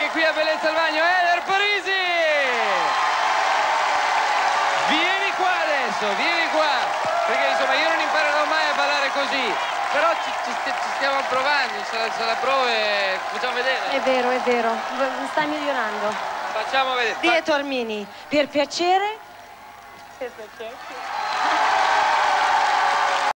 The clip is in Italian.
anche qui a Bellezza al Bagno, Eder Parisi! Vieni qua adesso, vieni qua! Perché insomma io non imparerò mai a ballare così, però ci stiamo provando, se la prova e facciamo vedere. È vero, stai migliorando. Facciamo vedere. Dietro Armini, per piacere. Per piacere.